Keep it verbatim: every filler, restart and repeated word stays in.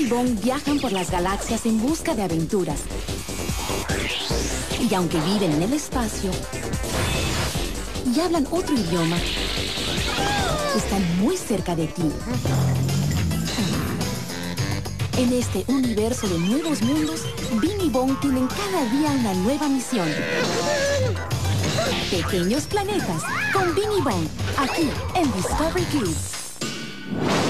Bong viajan por las galaxias en busca de aventuras. Y aunque viven en el espacio y hablan otro idioma, están muy cerca de ti. En este universo de nuevos mundos, Bing y Bong tienen cada día una nueva misión. Pequeños planetas con Bing y Bong, aquí en Discovery Kids.